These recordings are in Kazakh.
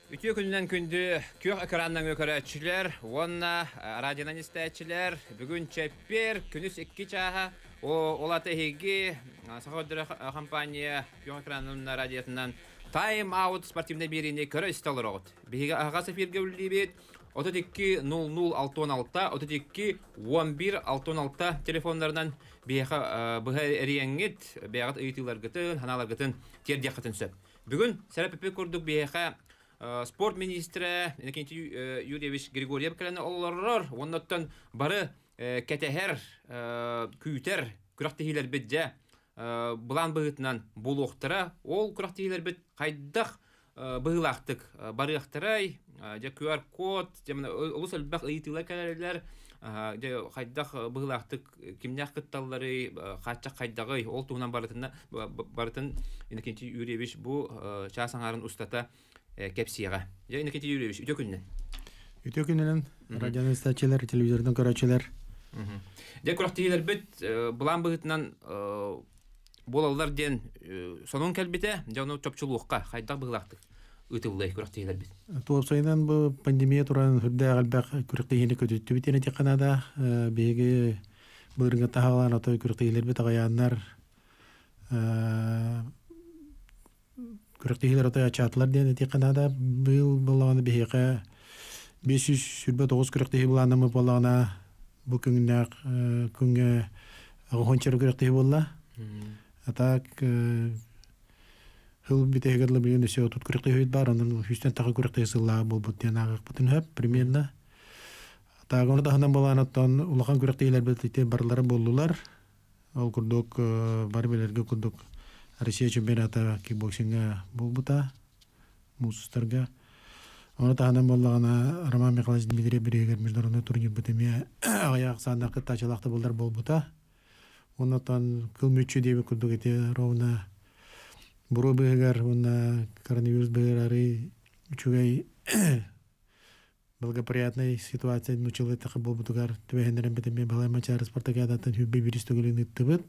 Ütü gündən gündü kök ekrandan ökörəçilər, onna radiodan istəyicilər, bugün çəpər günüs 2 çaha o olata hegi sahodra kompaniya kök ekranın radiosundan Time Out спортивный бирине көрө исталырот. Биге агасы фирге үллибет 32 00 66 32 11 66 телефондарынан биге быһа биягат ыйтылар гытын, ханалар гытын тердия гытын сөп. Бүгүн сәрәппе күрдүк биге спорт министрі Иннокентий Юрьевич Григорьев кәләне олларыр. Оннан бары кәтәһәр күйтер күрәктәһиләр бедҗә булан быгытнан булуктыра. Ол күрәктәһиләр бит кайдах быгылактык барыктырай. Дә QR код, дә улус әлбәк ыйтылар кәләләр. Дә кайдах быгылактык кимнәк кытталлары кача кайдагы ол тугынан барытын Иннокентий Юрьевич бу часаңарын устата кепсига. Я Иннокентий Юрьевич, үтө күннән. Үтө күннән радионы истәчеләр, телевизордан көрәчеләр. Дә күрәктәйләр бит булан быгытнан булалар ден сонун кәлбите, дә аны чөпчүлукка кайда быгылактык. Үтүләй күрәктәйләр бит. Туып сайдан бу пандемия туран хүрдә галбак күрәктәйне көтүтү бит әнә Канада беге булырга тагылан атай күрәктәйләр бит агаяннар күрәктәйләр атай чатлар дигән әти Канада быел булган беге 509 күрәктәй булганымы булгана бу күнгә агончыр күрәктәй булла. Атак хыл битегәрле белән сөй тот күрәктәй бар, аның хүстән тагы күрәктәй сылла булып янагы бутын һәп примерно. Атак онда һандан булган аттан улган күрәктәйләр бит барлары булдылар. Ал күрдүк бар беләргә күрдүк. Россия чемпионаты кикбоксинга булбута, мустарга. Онда һандан булган Роман Михайлович Дмитрий Берегер международный турнир битеме аяк сандакы тачалакта булдар булбута. Оннан кылмычы дип күрдүк эте ровна Бурубегер, он коронавирус бегерары чугай благоприятной ситуации научил это был бутугар твегенерем битеме балай мачар спартакиада тан хүбби вирус төгөлүн иттибит.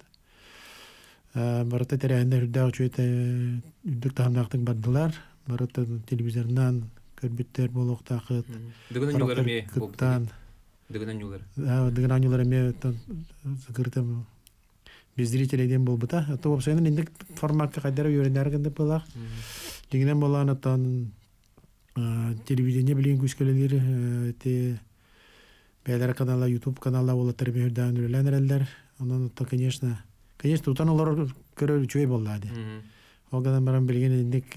Барата терәһендә хүрдә чуйта үдүк тахнактын бардылар. Барата телевизордан көрбүттер болуктакы. Дөгөнөн юлары булды. Дөгөнөн юлары. Дөгөнөн юлары ме закрытым без зрителей был бы та, то вообще не формат кадра юридически было. Дигнем была на тон телевидение блин кускалилер, те бедер канала YouTube канала была термин дан релендер, оно то конечно тут оно лор король чуй была де. Огадан барам билген ник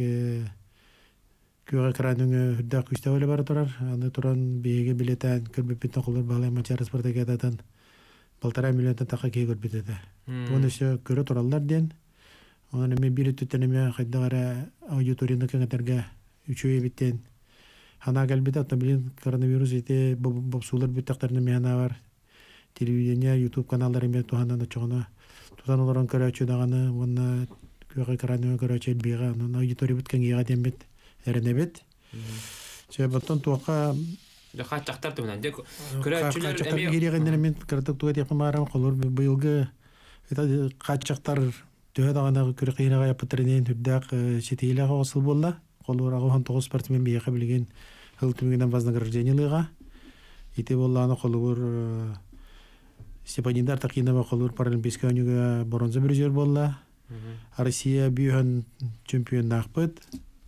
күрә кранын да күстәвеле бар торар, аны туран биеге билетен көрбеп битен куллар балай мачар спартакиадан 1,5 миллиондан така кегөр битеде. Оны ше көрө тураллар ден. Оны мен бир төтөнөмө кайдагара аудиторияны кеңетерге үчөй биттен. Хана галбита табилин коронавирус ите бобсулар биттактарны мена бар. Телевидение, YouTube каналлары мен тухандан чогона. Тутан олорон көрөчү даганы, оны көкө караны көрөчү бига, аны аудитория биткенге ягаден бит, эренебит. Се баттан туака да хачактар туган дек көрәчүләр эме кирегендер мен кыртык тугат якмарам колор быелгы это хачактар төһә дагана көрәкәйнәгә япытрынен хүддәк сетиләгә асыл булла колор агы 9 спортсмен бия билген хыл түмегеннән вознаграждениелыга ите булланы колор Степаниндар Такинова колор паралимпийский ойынга бронза призер булла. Россия бүйөн чемпион нақпыт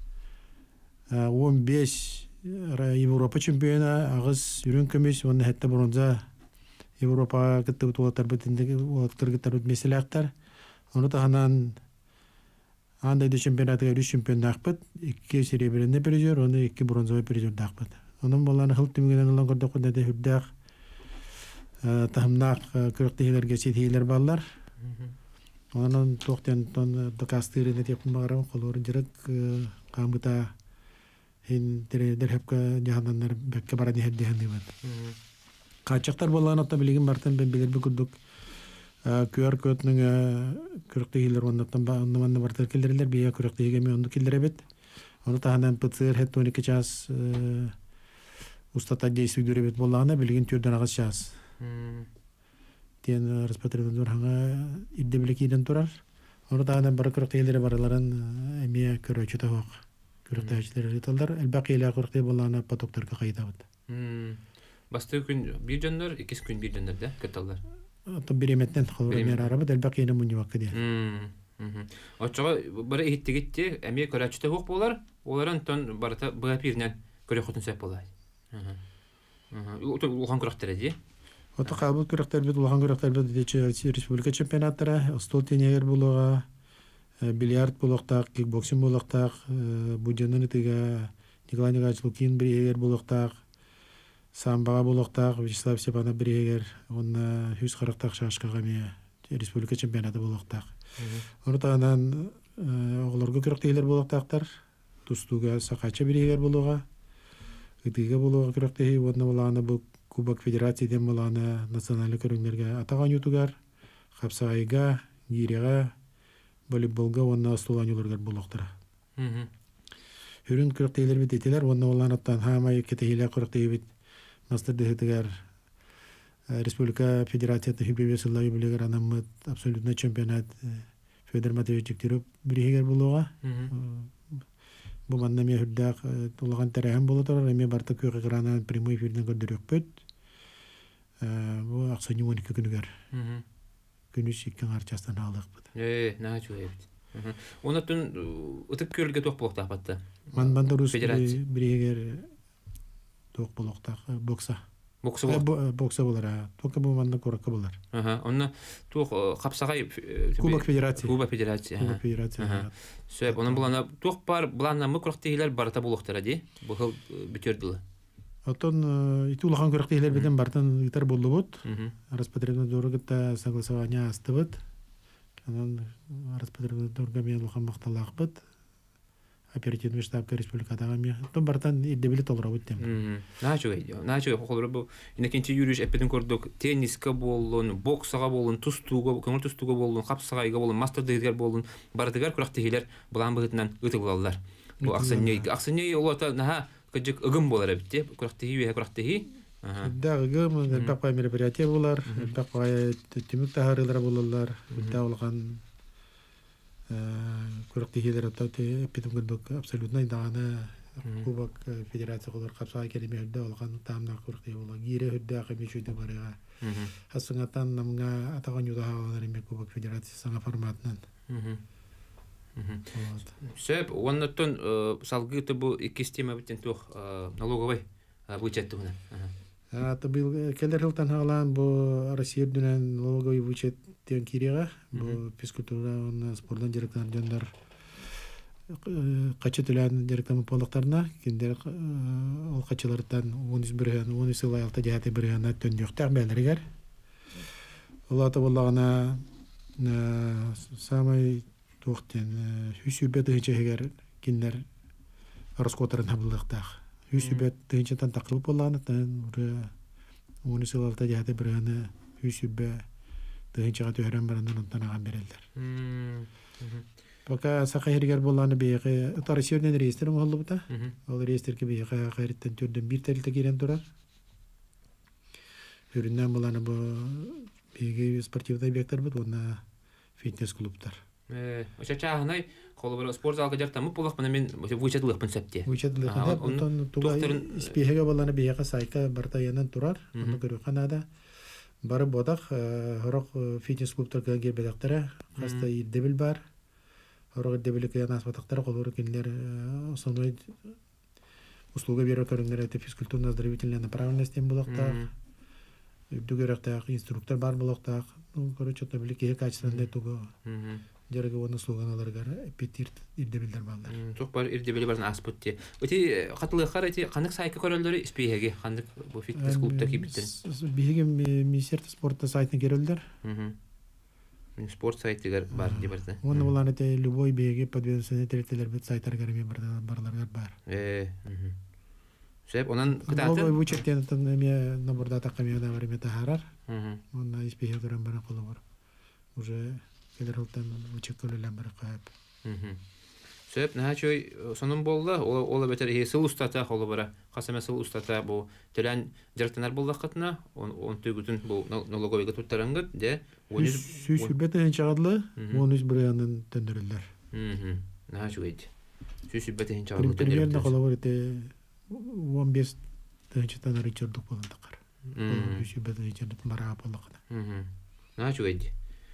15 Европа чемпионы агыс үрүн көмөс оны хәтта бронза Европа кытты туатар битендеги уаттыргытар меселектер. Оны таханан андай да чемпионатыга 3 чемпион нақпыт, 2 серебряный призер, оны 2 бронзовый призер нақпыт. Onun bollarını hıl tümügenen olan gördük onda da hürdək tahımnaq körüktəhilərgə setihilər ballar. Onun toxtayan dakastırını tepin bağıram, qolur jırıq qamıta hin derhepka jahandanlar bekke barani heddihan diwan. Qaçaqtar bollarını otta biligin bartan ben bilir bükürdük. QR kodның körüktəhilər ondan ondan bartar killerler biya körüktəhiga mi ondu killere bit. Onu tahanan PCR het 12 час устата действий дөребет боллагына билген түрдөн агыс час. Тен распотребитель ханга иддеблекиден турар. Оны тагадан бар көрөктөйлөр бараларын эме көрөчү табак. күрәктәчләр риталдар әлбәкилә күрәктә булана потоктарга кайтабыт. Басты күн бир жандар, 2 күн бир жандар да, көтәлләр. Ата биреметтен халырмер арабы әлбәкилә мунья вакыды. Очога бары иттигитте, әме көрәчтә хук булар, олардан тон барта быга пирнән көрә хотын сәп булай. Улхан күрәктәре ди. Ата кабыл күрәктәр бит улхан күрәктәр бит республика чемпионаттары, стол тенегер булуга, бильярд булактак, кикбоксинг булактак, буҗанны тиге Николай Николаевич Лукин бирегер булактак, самбага булактак, Вячеслав Степанов бирегер, онна 140 шашкага ме республика чемпионаты булактак. Ортадан оглорга күрәктәйләр булактактар, тустуга сакача бирегер булуга, итиге булуга күрәктәй, онна буланы бу Кубок Федерацияден буланы националь көрәңнәргә атаган ютугар, Хапсайга, Гирега, волейболга онна стуланюларга булактыра. Хүрүн күрәктәйләр бит итәләр, онна буланаттан һәммә кетәйләр күрәктәй бит мастер дәһәтегәр Республика Федерацияты хибебесыллар юбилейгар анаммыт абсолютно чемпионат Федор Матвеевич Тиров бирегер булуга. Бу манна ме хүрдәк тулаган тәрәһәм була торар, эме барта көйгәрәнән прямой эфирдән көрдөрөк бит. Бу аксаны 12 көннәр. Күнүс икән арчастан алык бит. Нәчү бит. Онатын утык көргә ток булакта батта. Манда рус бирегер ток булакта бокса. Бокса булар. Бокса булар. Тока бу манда коракка булар. Онна ток капсагай Кубок Федерация. Кубок Федерация. Сөйп, onun bulana ток бар, булана мы корактыйлар барта булактыра ди. Бу хил бүтөрдүле. Отон итулхан көрөктейлер биден бартан итар боллубут. Распределенный согласование астыбыт. Анан распределенный мен улхан макталакбыт. Оперативный штаб республикадагы мен. Тон бартан идебилет олрабыт тем. Начо холор бу. Инекенчи юриш эпеден көрдүк. Тенниска болдун, боксага болдун, тустууга, көңүл тустууга болдун, капсагайга болдун, мастер дегер болдун. Бардыгар көрөктейлер булан быгытынан өтүп Бу аксыне олата наха кыжык ыгым болар бит. Көрөктеги көрөктеги. Дагы бакпай мероприятие булар, бакпай тимик тахарылар булалар. Да улган көрөктегилер атты эпидем көрдүк абсолютно дагана Кубок Федерация колор капсага келемеде улган таамна көрөктеги була. Гире хөддө камешүдө барга. Хасыңатан намга атаган юда алар эме Кубок Федерация саңа форматынан. Сөп, оннотон салгыты бу 2 система битен тох налоговый бюджет менен. Ата бил келер жылдан алан бу Россия дүнен налоговый бюджет тен кирега, бу физкультура, спорттан директорлар жандар качы төлөн директор полуктарына, киндер ол качылардан 11 сылай алты жааты биргана төндүктөр белергер. Олата боллагана самый тохтен хүсүбет хечегер киндер расходтарын табылдыктак. Хүсүбет тенчтан такылып болганы тан унисылалта жааты биргана хүсүбе тенчага төрөн барандан танаган берелдер. Пока сахайргер болганы бейге тарисерден реестр болупта. Ол реестрге бейге кайрыттан түрдөн бир тарилте кирен турар. Хүрүнөн болганы бу бейге спортивный объекттер бут, онда фитнес клубтар. Очачагынай колобор спорт залга жартамы булак мен вычатлыкпын септе. Вычатлыкпын. Онтон туга испехеге болганы бейге сайка бартаянан турар. Аны көрүп канада бары бодак хорок фитнес клубтарга келбедактары хаста идебил бар. Хорок идебилке янас батактар колор киндер основной услуга берүү көрүнгөр физкультурно-оздоровительная направленность булакта. Дүгөрөктө инструктор бар булакта. Короче, табилке качественно туга. Жарга оны слуганаларга эпитир идебилдер балдар. Çok бар идебили бардан аспытты. Өти катылыгар эти кандык сайка көрөлдөрү испеге, кандык бу фитнес клубта кибиттен. Биге Министерство спорта сайтына керөлдөр. Спорт сайтыгар бар ди барда. Оны буланы те любой беге подведомственный территориялар бит сайттарга барларга бар. Сөп онан кытатын. Ой вычеттен эме наборда такамеда бар эме тахарар. Онна испеге көрөн бара колу бар. Уже келерилтен вычеккөлөлөн бара кайып. Сөп начой сонун болду. Ола бетер сыл устата холу бара. Касаме сыл устата бу төлөн жартанар болдакытына, он төгүтүн бу налоговыйга туттарангыт де. Сүсүбет чагадлы, 13 бирянын төндүрүлөр. Начой. Süsübbetin çağırdı Примерно коловор те 15 тыгычтан Ричардук болон такар. Süsübbet Ричардук бара болакна. На чуйди.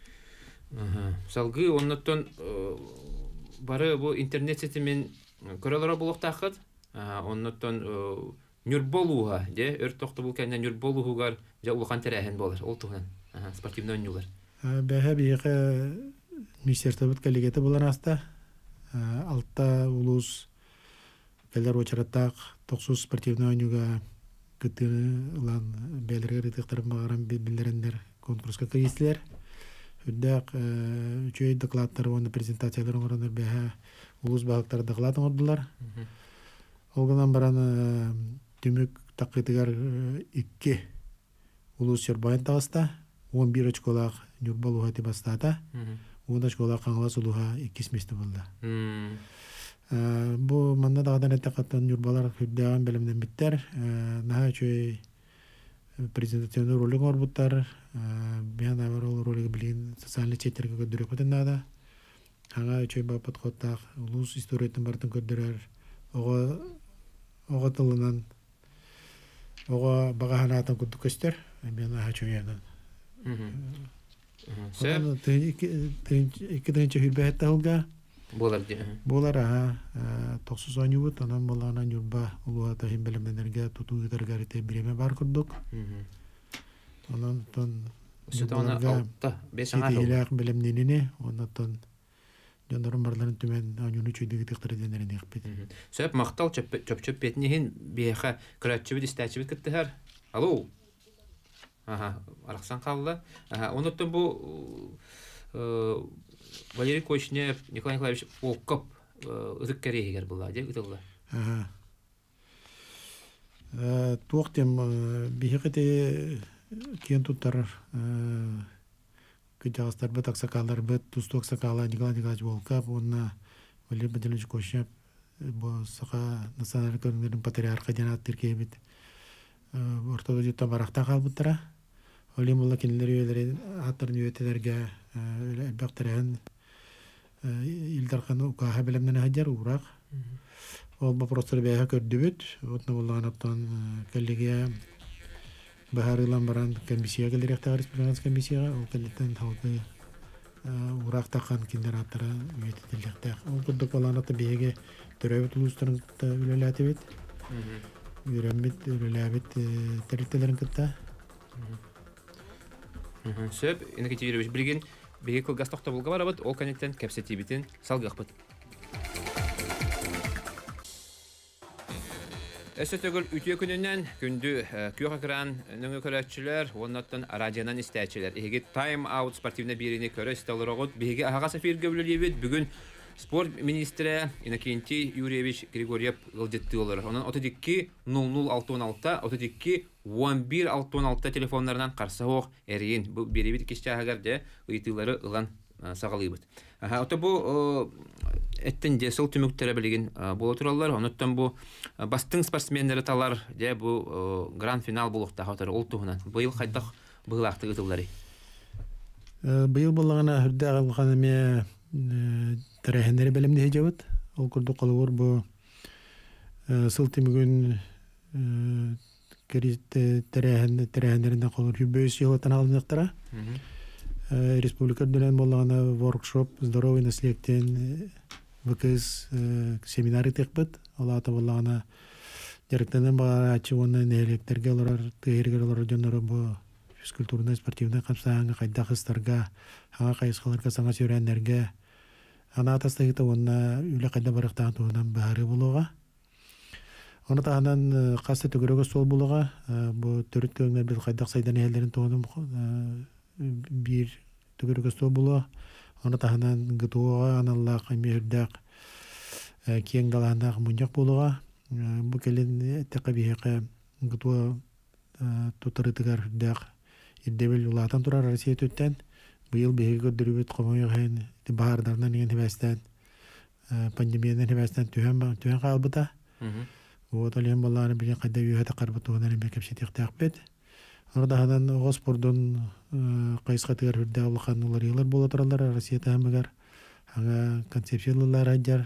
Салгы оннотон бары бу интернет сетимен көрөлөр булуктакыт. Оннотон Нюрболуга, де өртөктө бул кенен Нюрболугар жа улхан терехен болор. Ол туган. Спортивный ойнуулар. Бәһә бияка министрлык коллегияты булган аста. Алта улус келер очараттак 90 спортивный ойнуга кытылан белергер тыктырып багарам билдирендер конкурска киргизилер. Үддәк үчөй докладтар онда презентацияларын орандар бәһә улус балыктар доклад ордылар. Олганан баран түмүк такытыгар 2 улус Сербайын тагыста 11 очколак Нюрболуга деп бастата. 10 очколак Каңлас улуга 2 месте булды. Бу манда дагыдан этекаттан Нюрбалар хүддәгән белемдән биттер. Наһа чөй презентационный ролик орбуттар. Биян аварол ролик билген социальный четерге көдөрөк бүтәннәдә. Аңа чөй ба подходтак улус историятын бартын көдөрөр. Ога тылынан ога багаһанатын күтүк көстөр. Биян наһа чөй ядан. Сәп икеденче хилбәт тагылга болар ди. Болар 90 ойнубут, анан болана Нюрба улуга тахин белемнәргә тутугыдырга рите биреме бар курдук. Анан тон Сетана алта 5 аңа. Иләк белемнәрене, оннан Жандарым барларын түмен анюны чөйдегі тектірі денерін еқпет. Сөп мақтал чөп бетінен бейеқа күрәтчі бет, істәтчі бет кіттігер. Алло? Арақсан қалды. Оныттың бұл Валерий Кочнев, Николай Николаевич Волков ұзық кәрегер бұлла, де ұтылды? Туақтем бейеқеті кен тұттар Кытягастар бит аксакалар бит тустук сакала Николай Николаевич Волков, онна Валерий Владимирович Кочнев, бу сака националдык көрүнүн патриарха жанат тирке бит. Ортодо жutta баракта калбыттыра. Олим булла кинелер үйлери аттарын үйөтелерге элбактыран илдархан укаха белемнен хаҗар урак. Ол вопростар бәя көрдүбүт. Отны булганаттан коллегия Бахарылан баран комиссияга директор республиканский комиссияга ол калеттен халкы урактакан киндер аттара үйөтелдекте. Ол курдук баланаты беге төрөбүт улустарын үлеләте бит. Үйрәмбит үлеләбит территорияларын кытта. Сөп, инеке тиребиш билген беге кылгас токто булга барабыт, ол канеттен кепсети битин салгакпыт. Эсетөгөл үтүе күнүнөн күндү күйөк экран нөңө көрөчүлөр, оннаттан радионан истечилер. Эге тайм аут спортивный бирине көрө сталырогут беге ага сафирге бүлөлүбүт. Бүгүн спорт министри Иннокентий Юрьевич Григорьев ылдетти олар. Онан 32 0066 32 11 66 телефонларынан карсы ок эрин бу беребит кичтагырда ыйтылары ылан сагалыбыт. Ото бу эттен десел түмүктөрө билген боло туралар. Онуттан бу бастың спортсмендери талар де бу гранд финал болукта хатыр ол тугунан. Быйыл кайдак быйлакты ытылары. Быйыл болгана хүрдө алганы тәрәһендәре белемне һәҗәбет. Ол курды калыр бу сылтымгын керите тәрәһендәрендә калыр юбәс елатан алынып республика белән болгана воркшоп здоровый наследиен ВКС семинары текбет. Алата болгана директордан бара ачуны нәлектерге алар тәйргәләр җаннары бу физкультурный спортивный капсанга кайда хыстарга аңа кайсыларга саңа сөйрәннәргә ана атастагыта онна үле кайда барыктан туган бары булуга. Оны таһанан касты төгөрөгө сол булуга бу төрт көңнәр бил кайда сайдан элдерин туган бир төгөрөгө сол булуга. Оны таһанан гытуга аналла каймырдак киң даланда муньяк булуга. Бу келен тәкъбиһәкә гытуга тутырытыгар дак иддебел улатан турар Россия төттән. Быйыл беге дөрүбөт комойган баардардан ген хебестен пандемиядан хебестен түһән калбыта. Вот алем баллары биге кайда юһата карбытуган мекепсе тектәкбет. Ордадан Госпордон кайска тигәр хүрдә алганлар еллар була торалар Россия тәмәгәр. Ага концепциялар аҗар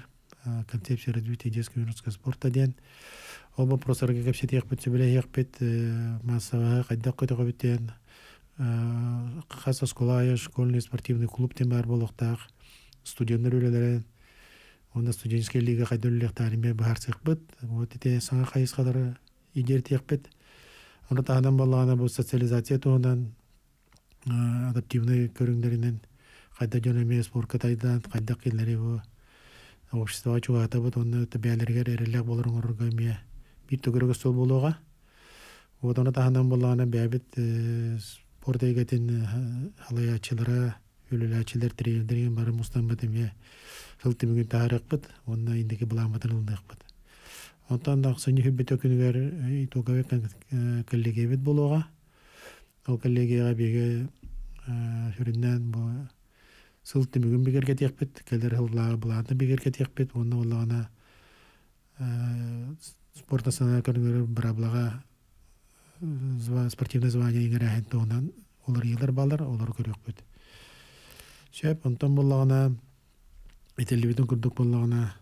концепция развития детского и юношеского спорта ден. Ол вопросlarga кепсе тиякпет сөбеле якпет массовая кайда көтөгө битен хаса школа школьный спортивный клуб тем бар болохтак студенттер үлелерен онда студенческий лига кайдылык талиме бар сыкбыт вот эти саңа кайыс кадары идер тиякпет аны таһадан баллагана бу социализация тоонан адаптивный көрүңдөрүнөн кайда жөнөмө спортка тайдан кайда килери бу обществоға чугата бут онны табиалерге эрелек болорыңорго мия бир төгөргө стол болууга вот аны таһадан баллагана бәбит спорт эйгетин халаячылары үлүлачылар тренердерин бары мустамбат эме сылтымгын таарыкпыт онна индеки буламатын ылдыкпыт онтан да сыны хүббет өкүнүгөр итогаве коллегиябит болууга ол коллегияга биге хүрүннән бу сылтымгын бигерге тиякпит келер хыллага буланы бигерге тиякпит онна боллагана спорт националь көрүнгөр браблага спортивный звание иңерәһен тоонан олар йылдар балдар олар көрөкпүт шеп онтан боллагана ителибитин курдук боллагана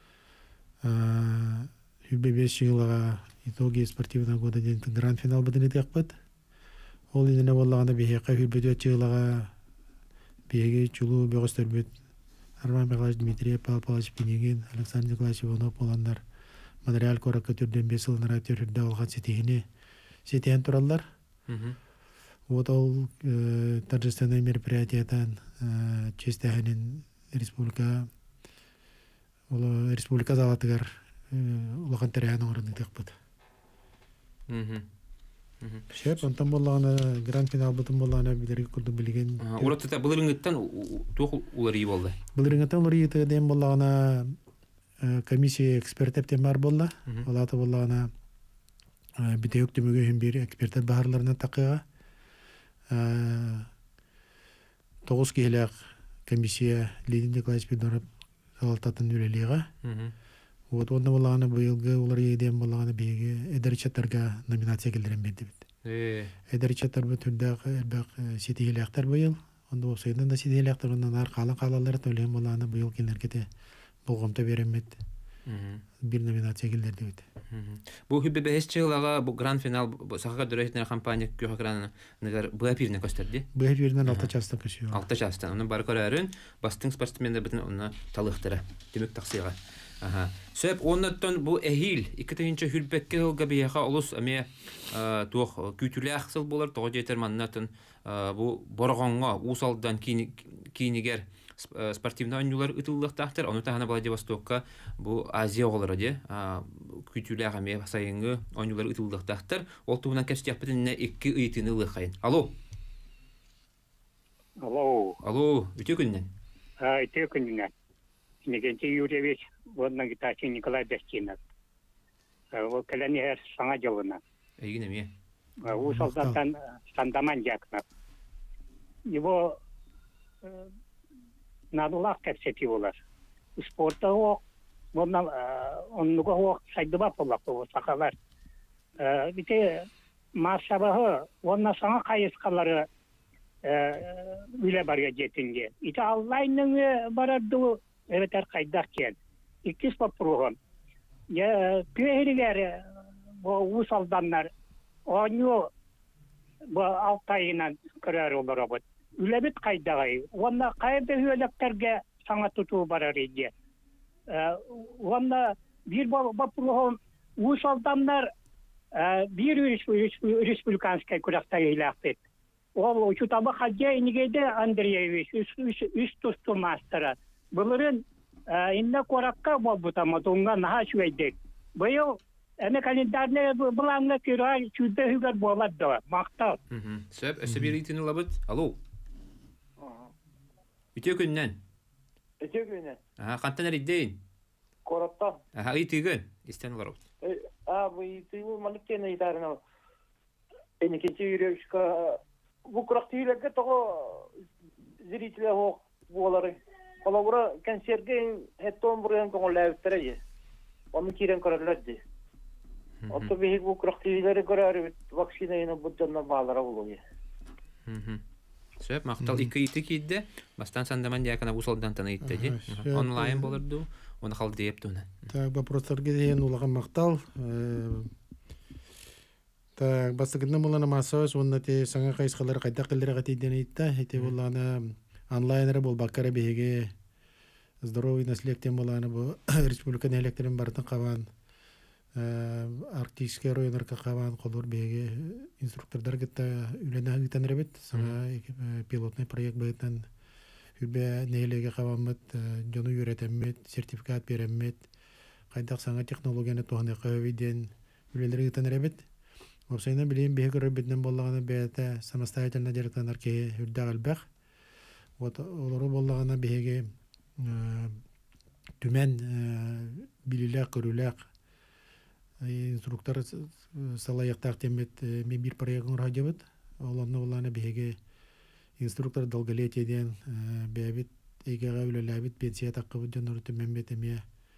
хүббе 5 жылга итоги спортивного года ден гранд финал битин тиякпит ол ине боллагана бихека хүббе 4 жылга беге чулу бөгөстөрбүт Арман Михайлович Дмитриев, Павел Павлович Пенегин, Александр Николаевич Иванов боландар материал коракка түрден 5 жылнара түрдө алган сетеген тураллар. Вот ол торжественное мероприятиятан честяханин республика залатыгар улахан теряханын орынды текпыт. Шеп, онтан боллагана гранд финал бутун боллагана бидерге курду билген. Ураттыта былырыңыттан тух улар ий болду. Былырыңыттан улар ий ден боллагана комиссия эксперттер бар болла. Олаты боллагана битек төмөгө hem бир эксперттер баарларына такыга. 9 килек комиссия Лидия Николаевич Пидоров салататын үлелига. Вот онда боллагана быйылгы улар ийден боллагана биге эдерчаттарга номинация келдирен берди бит. Эдерчаттар бу түрдө элбек сетилектер быйыл. Онда болсойдан да сетилектер ондан аркалан калалар төлөм боллагана быйыл келеркете болгомто беремет. Бир номинация келдирди бит. Бу хүббе 5 жылга бу гранд финал сахага дөрөйтен компания көһөгран негер быапирне көстөрдү. Быапирнен 6 частан көсү. 6 частан. Анын бар көрөрүн бастың спортсмендер битен оны талыктыра. Демек таксыга. Сөп оннаттан бу эхил 2-нче хүлбекке ылга бияха олус аме тух күтүләк сыл болар тоо жетерманнатын бу боргонго усалдан кинигер спортивный ойнулар ытыллыктактыр. Оны тахана Владивостокка бу Азия оголары де күтүләк аме сайынгы ойнулар ытыллыктактыр. Ол туунан кестяппытын 2 ыйтыны лыхайын. Алло. Алло, үтө күннен. Үтө күннен. Иннегенче Юрьевич, водна гитачи Николай Бестинов. Вот коленер саңа жылына. Эйгине ме. У солдаттан Сандаман Якнов. Его надулах кепсети олар. Спорта о, оннуга о сайдыба полак о сакалар. Бите масабахы, онна саңа кайыскалары үле барга жетинге. Ите Аллайның барарды evet kaydakken. İkiz paproğun. Ya köylüler bu usaldanlar onu bu altayına karar olur abad. Ülebit kaydagay. Onda kayda hüyeleklerge sana tutuğu barar idi. Onda bir paproğun usaldanlar bir respublikanskay kurakta ilahpet. O uçutaba hacca inigede Andreyevich üst tustu mastera. Bunların inne korakka bolbutama donga naha şüydek. Buyur ene kalendarne bulanga kira çüde hüger boladı. Makta. Söp ösebir itini labıt. Alo. Ütü günden. Ütü günden. Kantan eriddeyin. Koratta. İtigin. İstenler oldu. Bu itiği malıkken idarına. Enikinci yürüyüşka bu kuraktiyle togo ziritiyle ho buları. Ola bura kanserge heton buraya konulabittere. Onu kiren kararlardı. Oto bir bu kuraktiyle karar vaksinayını buddanna bağlara buluyor. Сөп, мақтал 2 кейді, бастан сандаман дияқына ұсалдан таны иттеді. Онлайн болырду, оны қалды дейіп туна. Так, вопростарға дейін улаған мақтал. Так, бастығында боланы масауыз, онда те саңа қайысқалары қайда қылдыра қатейден етті. Әте боланы онлайнері бол баққара бейге здоровый наследтен боланы бұл республиканы электрин бардың қаван. Арктический районарға қаван қолыр бейге инструктордар гітті үлені ағытан рәбет. Саңа пилотный проект бәйтін үлбе нейлеге қаванмыд, жону үйретеммет, сертификат береммет. Қайдақ саңа технологияны туғаны қауавиден үлелері ағытан рәбет. Опсайна билейін бейгі рөбетнен болағаны бәйті самостоятельно директан аркеге үрдәғ әлбәқ. Олары болағаны бейгі түмен біліләқ, көріләқ инструктор салайықтақ темет мен бір проектің радиобыд. Оланы болағаны бейгі инструктор долголетиеден бәйбіт егеға өлеләбіт пенсия таққыбыд жонары түмен бетеме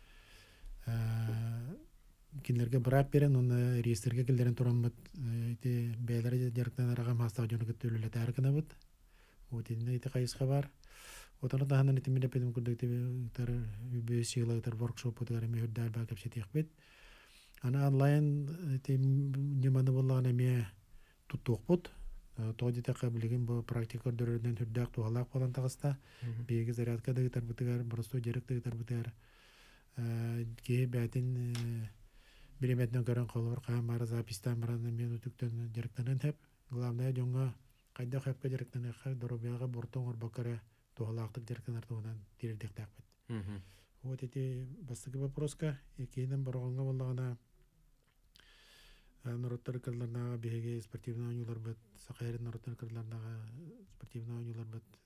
кинлерге брап берен, оны рейстерге келдерен турамбыт. Бәйлері деректен арағам хастағы жоны күтті өлілеті әркіні бұд. Өтедіне еті қайысқа бар. Отаны тағандан етімені пәдім күрдіктер үбе сиғылағытар воркшоп өтігер әме үрді әлбә көпсе тек бет. Ана онлайн неманы болағын әме тұттуық бұд. Тоғды тәқі білеген бұл практика үрдерден үрдәқ туғалақ болан тағыста. Бейгі зарядка дағытар бұтығар, бұрысты дерек дағытар бұтығар. Кей бәтін Береметтен көрін қолы бар қаған бары запистан бараны мен өтіктен деректенен әп. Главное, жоңға қайда қайпқа деректен әққа дұрубияға бұртың орбақары туғалақтық деректенер туғынан дерекдек тәқпет. Вот эти бастығы вопроска, екейден бұрғанға болағына народтар кырларнаға беге спортивный ойнулар бұд, сақайрын народтар кырларнаға спортивный ойнулар бұд.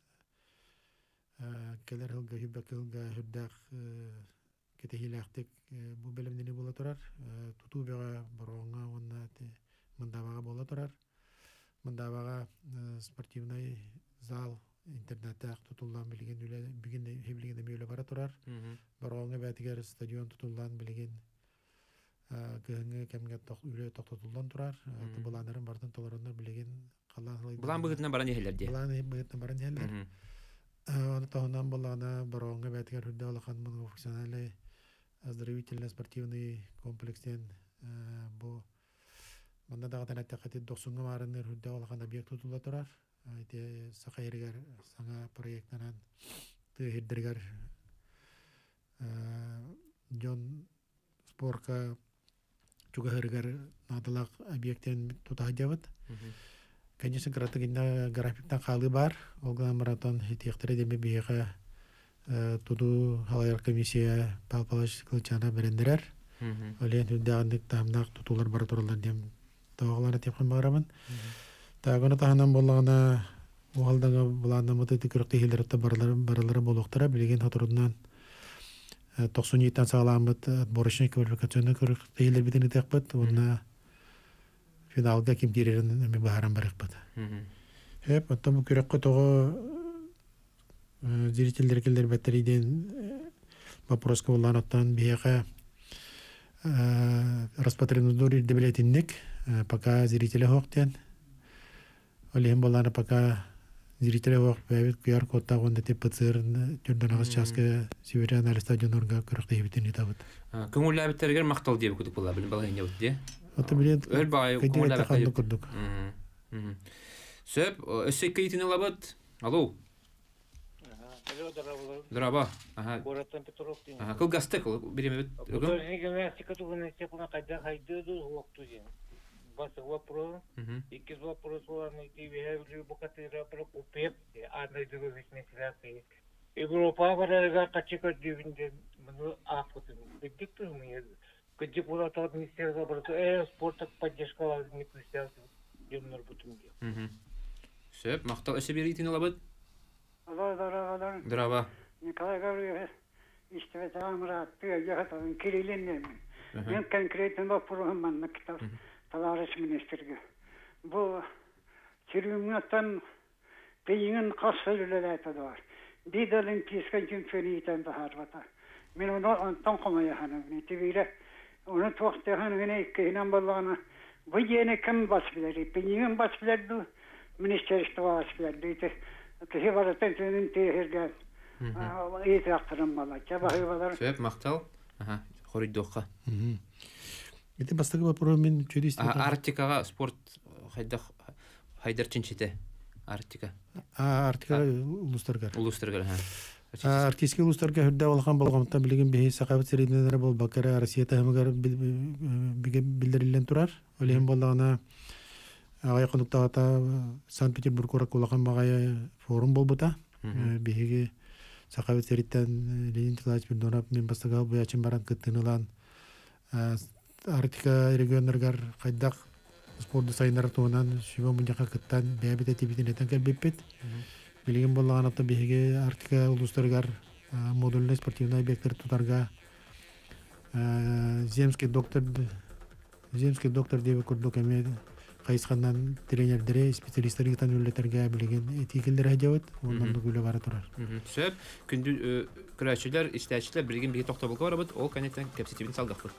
Келер хылға, хүбәк хылға, хүрдәқ кетехиләқтік бұл бәлімдені бола тұрар. Тұту беға бұрғанға онна мындабаға бола тұрар. Мындабаға спортивный зал, интернеттәқ тұтылдан білген білген өлі бара тұрар. Бұрғанға бәтігер стадион тұтылдан білген күйіңі кәмге үлі тоқтатылдан тұрар. Бұланырын бардың толарындар білген қалан... Бұлан бұғытынан баран ехелерде? Бұлан бұғытынан баран ехелер. Оны тағынан болағына бұрғанға бәтігер үрді алақан мұны функционалы оздоровительно-спортивный комплекстен бұл мында дағатан әттәқәті 90-ға марыныр үрді алақан объект тұтыла тұрар. Сақайыргар саңа проекттанан тұғырдыргар жон спорка чугахыргар надылақ объекттен тұтағы жабыд. Конечно, графиктан қалы бар. Олғынан маратон етектері деме бейіға туду халайар комиссия палпалаш кылчана берендерер. Олен үддағындық тамнақ тутулар бара туралар дем тауғаланы тепкен бағарамын. Тағыны тағынан болағына оғалдаңа бұлағына мұты түкірікті хелдеріпті баралары болуқтара білеген хатырудынан 97-тан сағаламыд отборочный квалификационный көрікті хелдер бітін етек бұд. Онына финалга ким дирерин эми бааран барык бат. Хеп, оттом күрөккө того зрительдер келдер баттериден вопроска болан оттан бияка распотребнадзор дебилетинник, пока зрители хоктен. Олем болан пока зрители хок бэбит QR кодта гонда теп ПЦР журналгас часка северян стадионорга көрөктө битин итабыт. Көңүлләбиттерге мактал деп күтүп була билим балайын деп ди. Отабилет Кайда таханды курдук. Сөп, өсеккейтин лабат. Алло. Драба. Ага. Городтан Петровтин. Ага, кыл гастек береме бит. Гимнастика туган степана кайда хайдыды укту ден. Бас вопрос. Iki вопрос var ne diye bu kadar para kupep anlaydığı mesela Европа барага качка дивинде мы афотын бедиктер мы где была та министерство образования спорта поддержка министерства демнер бутунге. Сөп, мактал эше беритин лабат. Алло. Драба. Николай Гаврилович, işte tamamra tüyagatan Kirill'in ben конкретно вопросом на китап товарищ министрге. Bu çürümünden beyin kasılırlar da var. Bir de olimpiyska cümfeniyeten bahar vata. Men onu tanımaya hanım. Netiyle onu tohte hanım ne kıynan balana. Bu yeni kim basbileri? Beyin basbileri министерство асфальты. Кеше баратын төнün tehirgen. İyi aktarım bana. Çabahıvalar. Сөп мақтал. Аха, хоридоққа. Это бастагы вопрос мен чөдисте. Арктикаға спорт хайдар чинчите. Арктика. Арктика улустаргар. Улустаргар, ха. Арктический улустарга хүрдә алган булганда билеген бе сакабат серединәләре бул Бакара Россия тәһмәгәр билдерелгән турар. Олем булгана агай конуктагата Санкт-Петербург куракулаган багай форум булбыта. Беге сакабат сериттен Ленин Николаевич Бендонов мен бастагал бу ячын баран кыттынылан Арктика регионнаргар кайдак спорт дизайнер туынан шуба муньяка кыттан бәбите тибитинетен келбеппет. Билеген болған атта беге Арктика улустаргар модульный спортивный объекттер тутарга земский доктор деп көрдүк эме кайсыкандан тренердери специалисттер гитан үлетерге билеген этикелдер хажабыт ондан да күлө бара турар. Сөп күндү күрәшчеләр, истәчләр билеген биге токтобулга барабыт, ол канеттен кепситибин салдыкпыт.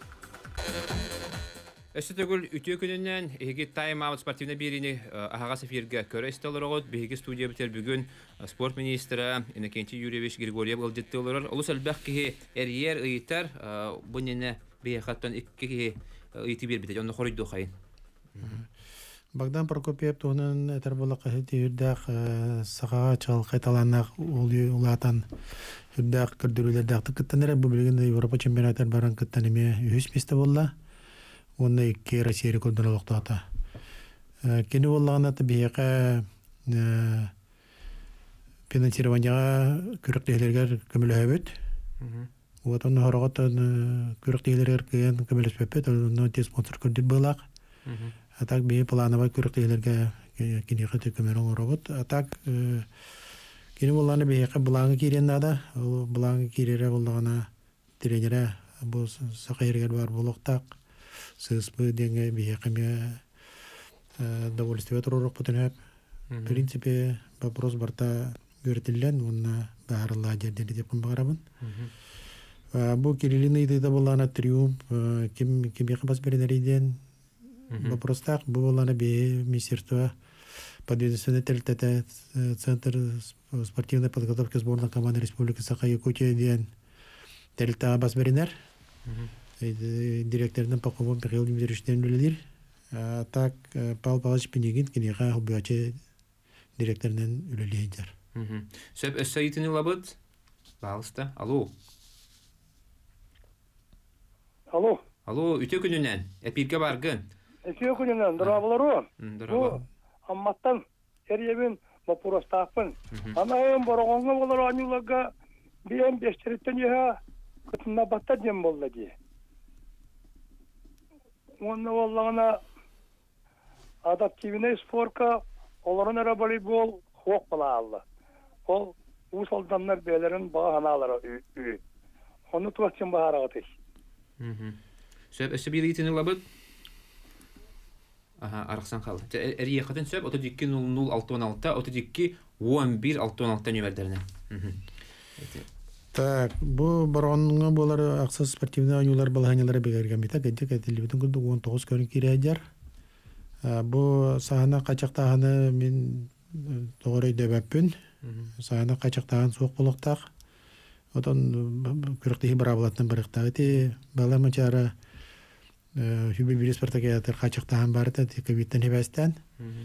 Өсі төгіл үтіе күнінен еге тайм-аут спортивна беріне ағаға сафирге көрі істелер оғыд. Беге студия бітер бүгін спорт министрі Иннокентий Юрьевич Григорьев ғылдетті олар. Олыс әлбәқ кеге әрьер ұйытар бұнені бейхаттан үкі кеге ұйыты бербетеді. Оны қорыйды оқайын. Богдан Прокопьев туғынан әтір болық үйірдәқ сақаға чағыл қайталанақ ұлатан үйірдәқ күрдірулердәқті күттаныры. Бұл білген Европа чемпионаттар баран күттан еме үйіс месті болла. Оны икки Россия рекордын олықтағыта. Кені болағын аты бейеқа финансированияға күріктейлергер көмілі әбет. Вот оны хорағыт күріктейлергер күйен көмілі сөпет, оны те спонсор көрдір болақ. Атак бейе плановай күріктейлерге кенеқі төкөмерін орағыт. Атак кені болағын бейеқа бұлаңы керен ада, бұлаңы керері болағына тренері бұл сақайыргер бар болықтақ. Сыспы денге бияқаме довольствие турурок путенеп. В принципе, вопрос барта görtillен, онна баарылла жердери деп кымбарабын. Бу Кириллины да болана триумф, ким яқы бас беренериден вопрос так, бу болана бе министерство подведомственный центр спортивной подготовки сборной команды Республики Саха-Якутия ден тельта бас беренер. Директордан Пахомов Михаил Дмитриевичтен үлелер. Так, Павел Павлович Пенегин кенеға хубиячы директордан үлелейдер. Сөп өссәйтіні лабыд? Балысты. Алло. Алло. Алло, үте күнінен. Әпирге барғын. Өте күнінен, дұрабылару. Дұрабыл. Амматтан әребін бапурастақпын. Анайын борғанға болар анюларға бейін бестереттен еға күтінна батта дем болды де. Онны болағына адаптивіне спорка, оларын әрі волейбол хоқ бола алды. Ол ұс алданлар бәлерін баға ханалары үй. Оны туақсен бағара ғатыш. Сөп, өсі бір етіні лабыд? Арықсан қалды. Әрі еқатын сөп, 32-00-616, 32-11-616 нөмірдеріне. Так, бу баронга болар аксыз спортивный ойнулар балганялары бегерген бита, генде кәтелебитин күндү 19 көрүн кирәҗәр. Бу сахана качактаганы мен тогырый дебәппин. Сахана качактаган сук булыктак. Отон күрәктәге барабылатын биректәге баламачара хүбе бирис спартакиатыр качактаган барды тикебиттен хебәстән.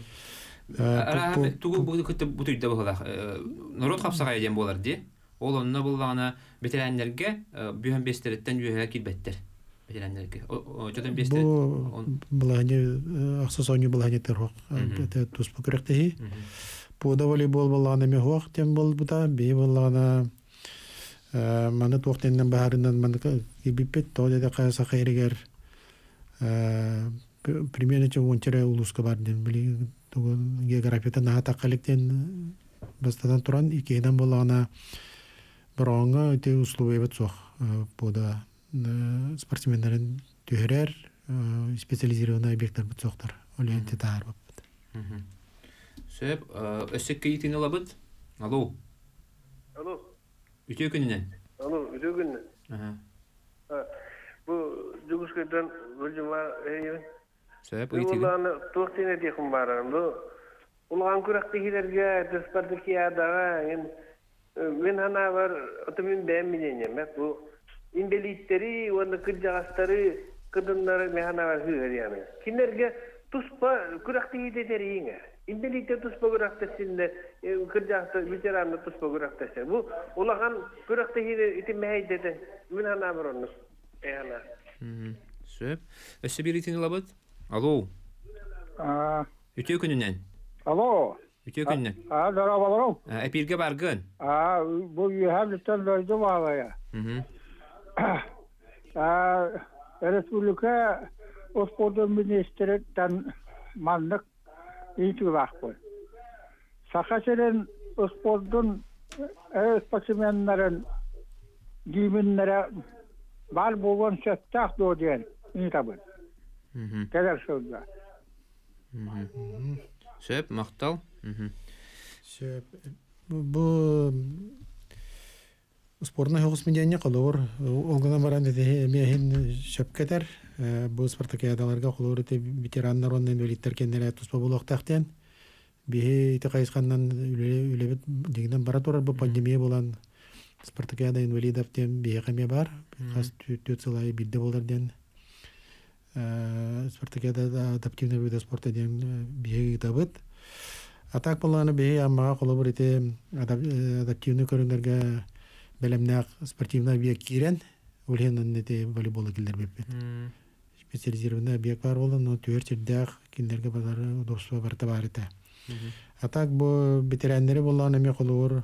Тугу бу көтү бу төйдә булар. Народ капсага идем булар ди. Ол онна булганы ветераннарга бүйөн бестереттен жүйөгө килбеттер. Ветераннарга. Жотон бестер. Буланы аксыз ойну буланы терхок. Это тус покректеги. По волейбол буланы ме хок тем бол бута бе буланы маны токтеннен баарынан маны кибипет тода кайса хайригер примерно чончере улуска барден били географияда нахата коллектен бастадан туран икеден буланы Бронга те условия бацох пода спортсмендерин төһөрөр специализированный объекттер бацохтар. Оленте таар бап. Сөп, өсөккө итине лабыт? Алло. Алло. Үтө күнүнөн. Алло, үтө күнүнөн. Бу жүгүшкөдөн өлүмөр Сөп, итине. Буланы токтене деким барам. Бу Улан күрәктегиләргә Спартакиадага мен хана бар отымын бәминене. Бу инвалидтери, онда кырҗагастары, кыдыннары мен хана бар хыгыр яны. Кинәргә туспа күрәктегидәриңә. Инвалидтер туспа күрәктәсендә кырҗагастар ветеранны туспа күрәктәсә. Бу улаган күрәктегиде итмәйдә. Мен хана бар оны. Яна. Сөп. Өсө биритин лабыт. Алло. Үтө күнүнөн. Алло. Үтө күнүнөн. Дарабаларым. Эпирге баргын. Bu yühevlitten döydü bağlaya. Respublika Ospordu Ministeri'den manlık iyi vakfı. Sakaserin Ospordun sportsmenlerin giyiminlere bal boğun şeftak doğdiyen iyi tabi. Kadar sözler. Söp, maqtal. Söp. Bu спортный хогус медианне колор огына баран эти мехин шөпкетер бу спартакиадаларга колор эти ветераннар оннан инвалидтер кеннеле туспа булактактен бихи ите кайсканнан үлебит дигинен бара турар бу пандемия болан спартакиада инвалидов тем бихи каме бар кас төт сылай бидде болар ден спартакиада адаптивный вид спорта ден бихи табыт атак боланы бихи аммага колор эти адаптивный көрүнөргө белемнак спортивный объект кирен улен нете волейбол килдер беппет. Специализированный объект бар болон, но төрчердак киндерге базары удобство бар табарыта. А так бу ветераннары болгон эме колор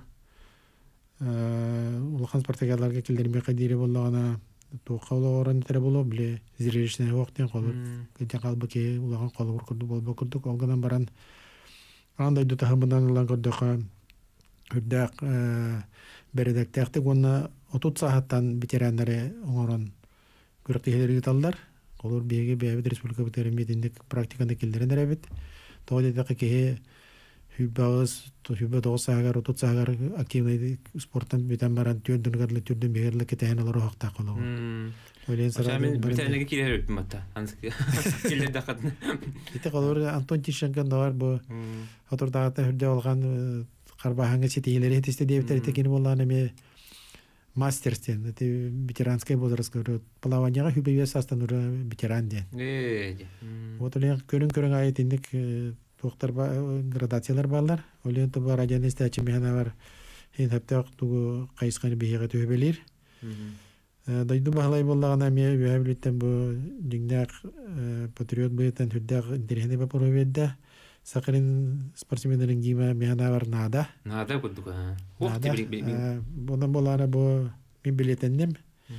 улхан спартакиадаларга килдерме кадире болгона тоокалоо орон тере боло биле зрелищный вактен колор. Кете калбыке улхан колор курду болбо курдук олганан баран андай дута хамдан улан курдука үрдак бередектәктек онна 30 сааттан ветераннары оңорон күрәктәһләргә талдар. Олар беге бәбит республика ветеранмединдик практиканы килдерен дәрәбит. Тоғыда ке хүбәгыз, хүбә 9 сагар 30 сагар активный спорттан битен баран төрдөн гарлы төрдөн бегерлек кетәһенләр хакта калу. Ойлен сара мен ветеранга килер өттүм ата. Ансы килер дакатны. Ите калыр Антон Тишенко бар бу. Хатырдагы хүрдә алган Карбаханга сетейлери хетисте девтер текени боллан эме мастерстен, это ветеранская возраст, плаванияга хүбеве састанура ветеран ден. Вот олен көрүн айтындык токтор градациялар балдар. Олен тоба радионесте ачымехана бар. Хен хаптак тугу кайысканы бейге төбелер. Дайду бахлай боллагана ме үһәблиттен бу диңдак патриот быйтан хүрдәк интернет бапороведда. Сакырын спортсменлерин гима механа бар нада. Нада кудук. Бонан болара бу мен билетеннем.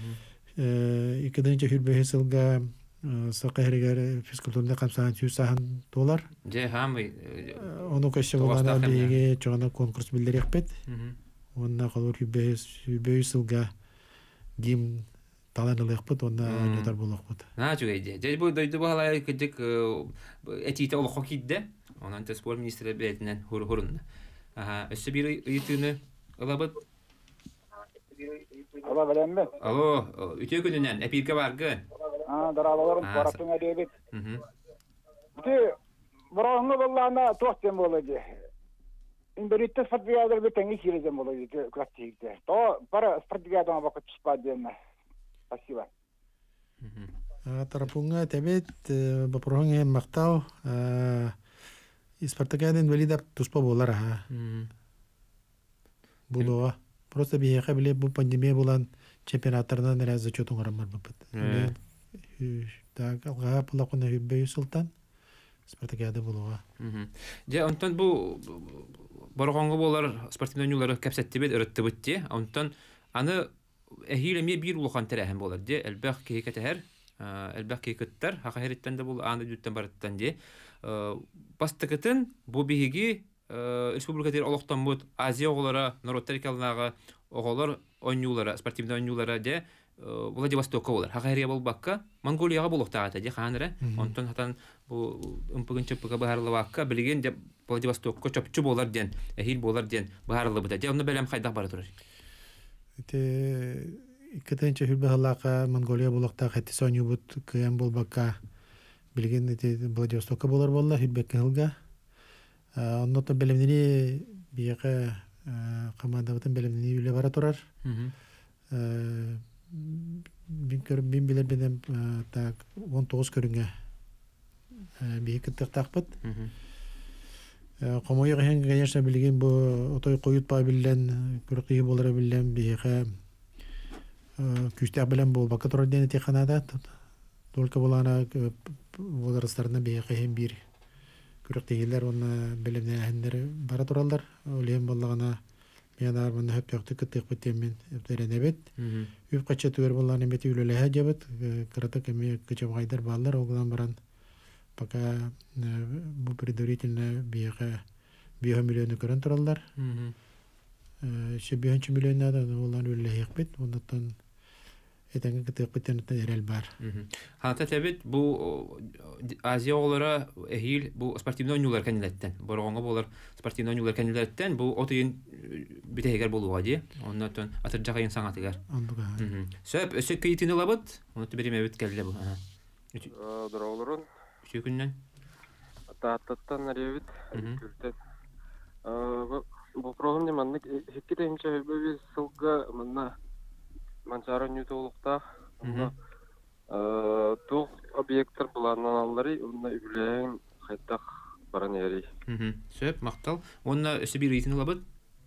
$2 хүрбе сылга сакырыгар физкультурда камсан $100 Же хамы. Ону көшө болана биге чогона конкурс билдирекпет. Онна калыр хүрбе сылга гим таланылыкпыт, онна нетар болокпыт. На жугайде. Же бу дойду бахалай кыдык этите ол хокидде. Онан спорт министрі бәйтінен хұрынна. Өсі бір үйітіні ұлабыт? Ала білем бе? Алло, үте күнінен, әпирге барғы? Даралаларым бараттың әдебет. Үте, бұрауыңы болағына тоқтен болады. Инберитті спортбиядыр бетенгі керезен болады, күрәттігікті. То, бары спортбиядыңа бақыт түспа деймі. Спасибо. Тарапунга тәбет, бапұрғың мақтау, Спартакиада инвалидов туспа болар аха. Булуга. Просто бияка биле бу пандемия булан чемпионаттардан раз зачетун гарамар бапыт. Так, алга палакуна хүббей султан. Спартакиада булуга. Же онтон бу боргоңго болар спортивный юллары кепсеттибет өрөттүбүтти. Онтон аны эхилеме бир улухан терәһен болар. Же элбах кейкетер, элбах кейкеттер, хакыриттен дә бул аны дүттен барыттан же. Бастыкытын бу биһиги республикатыр олоқтан бут Азия оголара, Норотарикалнага оголар ойнулара, спортивный ойнулара де Владивостокка болар. Хакайрия болбакка Монголияга болуктагата де ханыра. Онтон хатан бу умпыгын чөпкө бахарлабакка билген де Владивостокка чөпчү болар ден, эхил болар ден бахарлабыта. Же аны белем кайда бара турар. Ите икетенче хүлбахалака Монголия болуктага хатты соню бут кыям болбакка билген эти Владивостокка болар болла хүлбекке хылга. Оннотон белемнени бияка командабытын белемнени үле бара турар. Бин билер бенем так 19 көрүнгө бийик тактакпыт. Комойга хен, конечно, билген бу отой коют па билен, күркии болара билен бияка күстәк белән бу бака турар дигән теханада. Только булана возрастларына бияка хен бир күрктегелер оны белемнәһендер бара туралар. Олем буллагына Яна бу нәһәп яктык тык битмен эптеренебет. Үп кача түгәр булларны бит үлеләһә җәбет. Кырата кеме кичә гайдар баллар огылан баран. Пока бу предварительно бияга 1 миллион көрән торалар. Ше 1 миллионнан да уллар үлеләһә бит. Ондан этәңге тык битен тәрел бар. Хата табит бу Азия олара эхил бу спортивный ойнуулар кандидаттан. Боргонга болар спортивный ойнуулар кандидаттан бу отыйын битегер болуга ди. Оннан атыр жагын саңатыгар. Сөп өсөк китине лабыт. Оны береме бит келде бу. Доролорун. Күннән. Аттаттан наревит. Күртет. Бу программа манны хиккетенче бу сылга манна Манчара нютулукта тух объекттер буларнан аллары онда үләң хайтак баран яри. Сөп мактал. Онда өсө бир рейтинг лабыт.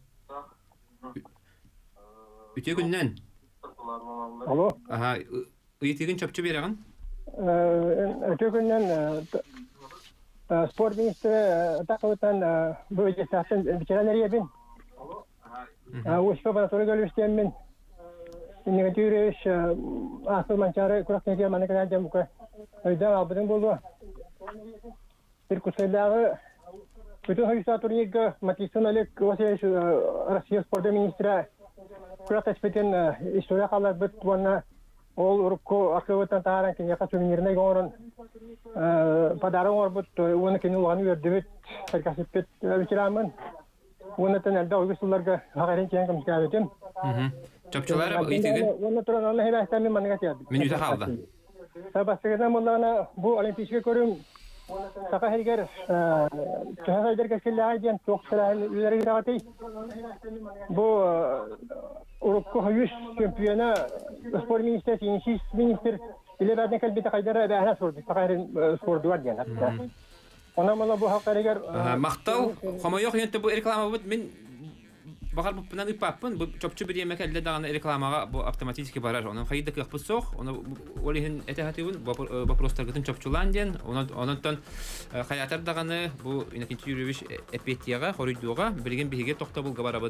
Үтө күннән. Алло. Ага, үйтеген чапчы берегән. Өтө күннән спорт министры такытан бу җәсәтен ветераннар ябин. Ушка бара торга лүстәмен. Негативреш асыл манчары күрәктәге манекәдә җәмкә. Өйдә абыдың булды. Бер күсәләге бүтән хәйсә турнирга Матисоналек Василий Россия спорт министры күрәктәспетен история халар бит вона ол урукко акыбытан таран кене катымирне горон подарок орбут уны кене улганы бердибит сәркәсепет ветеранмын. Уны тәнәлдә уйсуларга хагарын кең кемскәбетем. Чапчылар үйтеген. Уны торган Аллаһ рәхмәтен мәнгә тияд. Минута калды. Сабасыгына муллана бу олимпийскә көрүм Сака хәйгәр тәһәдер кешеләр дигән токсылар үзләре гыйрәти. Бу урукко хәйүш чемпиона спорт министры, финиш министр илебәдән кәлбите кайдара бәһә сорды. Сака спорт дуар дигән. Она мала бу хакырыгар мактал хамайок янты бу реклама бит мен багар бу пнаны паппын бу чопчу бир емек әлдә дагы рекламага бу автоматически барар. Onun хайда кыпы сох, оны олиһин этәһәтүн вопростаргытын чопчуланден, оннан хаятар даганы бу инакенчи юревич эпетияга, хоридуга билген биге токта булга барабыт.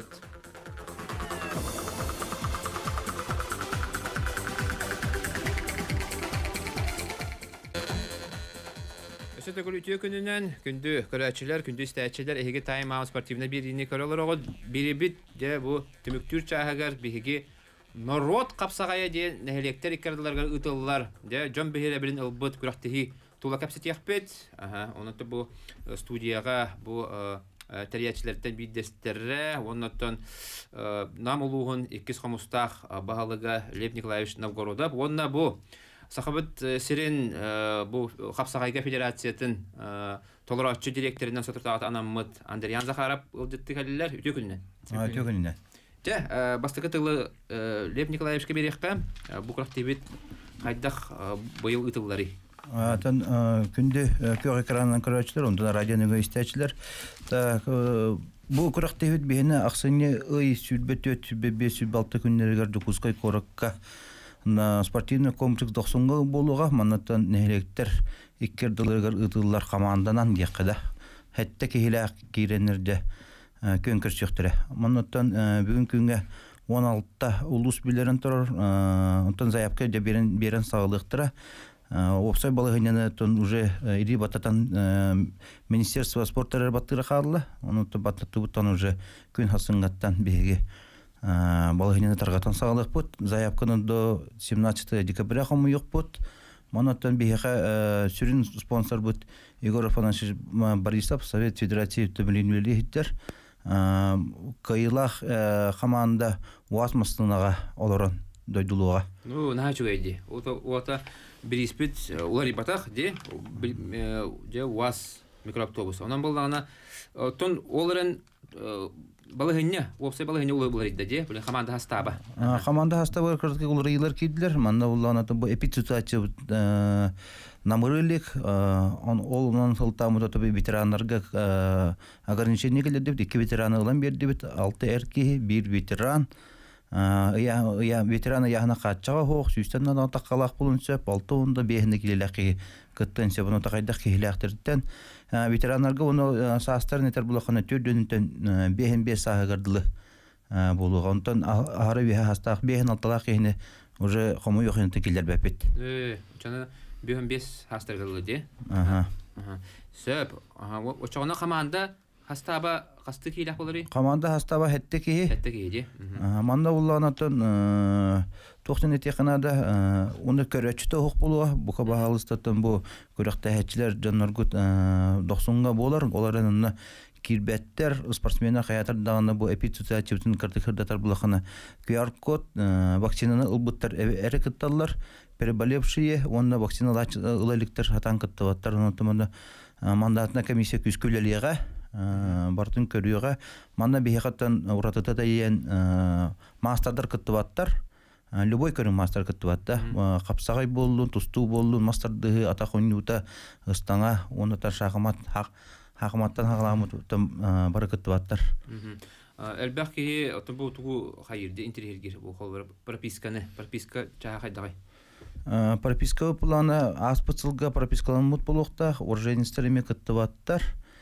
Өсөтөгүл үтүө күнүнөн күндү көрөчүлөр, күндү истәчилер эһиге тайм-аут спортивна бирини көрөлөр огот бирибит де бу түмүктүр чаагар биһиги народ капсагая де нехелектер иккардыларга ытыллар де жон бихире билин ылбыт күрәктеһи тула капсет яхпет. Онотто бу студияга бу терьячилерден бидестерре, оннотон нам улугун 2 хомустах баһалыга Лев Николаевич Новгородов, онна бу Сахабыт Сирен бу Хапсагайга федерациятын толорачы директорынан сотуртагат анаммыт Андриан Захаров ылдыттыгаллар үтө күннән. Үтө күннән. Те, бастыкы тылы Лев Николаевичке берекпе, бу крактибит кайдах быйыл ытыллары. Тан күндө көк экрандан көрөчүлөр, онда радионы истечилер. Бу крактибит бени аксыны ый сүлбөтөт бебе сүлбалты күннөргөр дукускай коракка на спортивный комплекс дохсунга болуга манаттан нехелектер иккердилер ытыллар команданан гекеда хетте кехилак киренерде көнкөрсөктөрө манаттан бүгүн күнгө 16та улус билерин турар онтон заявка да берен сагылыктыра опсай балыгыны тон уже ири бататан министерство спорта баттыра калды онтон бататубутан уже күн хасынгаттан беге балыгыны таргатан сагылык бут заявканы до 17 декабря хому yok бут манаттан беге сүрин спонсор бут Егор Афанасьевич Борисов Совет Федерации төмөлүнүлү хиттер кайылах команда уасмастынага олорон дойдулуга. Ну, начугайди. Ота бириспит улари батах де уас микроавтобус. Онан боллагана тон оларын балыгыння, опсай балыгыння улы булар иде, бу команда хастаба. Команда хастаба кырдык улырыйлар кидлер. Манда уллана бу эпидситуация намырылык, онун сылтамы да ветерандарга ограничение келди. 2 ветераны улан берди бит, 6 эрки, 1 ветеран. Я ветераны яна катчага хок, сүстәннән атакалак булынча, 6 онда бехне килеләки кыттан себону такайда киләхтердән. Ветеранларга оны састар нетер булахана төрдөнтен бехен бе сагырдылы булгантан ары ве хастак бехен алталак кене уже кому йохын текилер бәпет. Жана бехен бес хастаргылы де. Сөп, очогына команда хастаба касты киләк булыры. Команда хастаба хеттеки. Хеттеки де. Манда улланатын тоқтын етекінада оны көрәтшіті оқ болуға, бұқа бағалыстатын бұл көрәқті әтчілер жаннаргут 90-ға болар, оларын онына кирбәттер, спортсмена қаятар дағаны бұл эпидситуациятын кірдатар бұлақына QR-код, вакцинаны ұлбыттар әрі кітталар, переболевшие, онына вакциналар ұлайліктер хатан кіттаваттар, онытымында мандатына комиссия күскөлелеға, бартын көріуға, манда бейхаттан ұратыта да ең мастердар кіттаваттар, любой көрін мастер кіттаватта, қапсағай болуын, тұсту болуын, мастерді атақонюта ұстаңа, онытар хақыматтан хағыламыттан бары кіттаваттар. Әлбәқ кейі бұл тұғу қайырды интерьергер бұл қолы прописка чаға қайдағай? Прописка планы аспыцылға пропискаланмыт болуқта, оржайныстарыме кіттаваттар.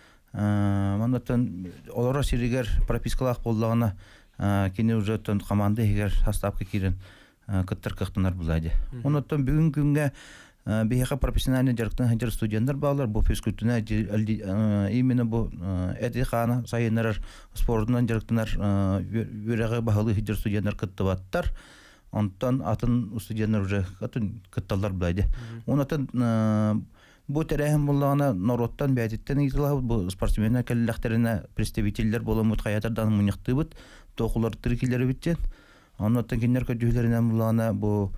Мандаттан олара сиригер пропискалақ болдағына кені уже команда егер састапқа керен кыттар кықтынар бұлайды. Онаттан бүгін күнге бейхақа профессиональный жарықтан хәдер студенттер бағалар, бұл физкультуна именно бұл әді қаны сайынарар спортынан жарықтанар өрәғі бағалы хәдер студенттер кыттываттар. Онтан атын студенттер уже кытталар бұлайды. Онаттан бұл тәрәхім болағына народтан бәдеттен етілі бұл спортсменна кәліләқтеріне представителлер боламыд қаятардан мұнияқты бұд, тоқылар түркелері біттен. Онаттан кенер көдігілерінен болағына бұл